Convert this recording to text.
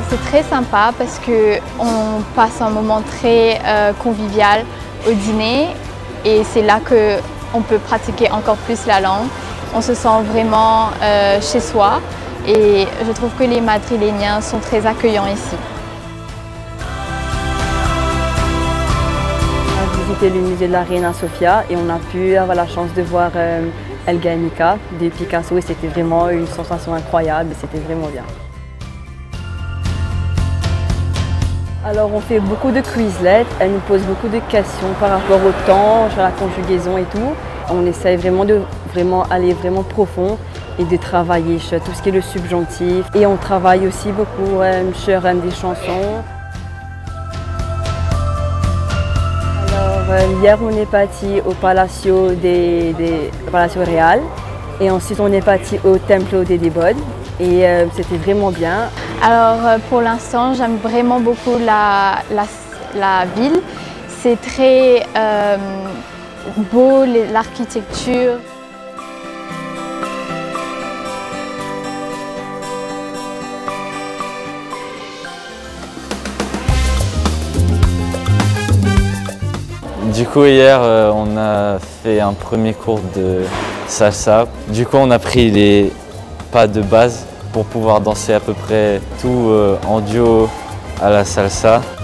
C'est très sympa parce qu'on passe un moment très convivial au dîner et c'est là qu'on peut pratiquer encore plus la langue. On se sent vraiment chez soi et je trouve que les Madrilèniens sont très accueillants ici. On a visité le musée de la Reina Sofia et on a pu avoir la chance de voir El Guernica de Picasso et c'était vraiment une sensation incroyable, c'était vraiment bien. Alors on fait beaucoup de Quizlet, elle nous pose beaucoup de questions par rapport au temps, sur la conjugaison et tout. On essaye vraiment de aller vraiment profond et de travailler sur tout ce qui est le subjonctif. Et on travaille aussi beaucoup sur des chansons. Alors hier on est parti au Palacio Real et ensuite on est parti au Templo de Debod. Et c'était vraiment bien. Alors pour l'instant, j'aime vraiment beaucoup la ville. C'est très beau, l'architecture. Du coup hier on a fait un premier cours de salsa. Du coup on a pris les pas de base pour pouvoir danser à peu près tout en duo à la salsa.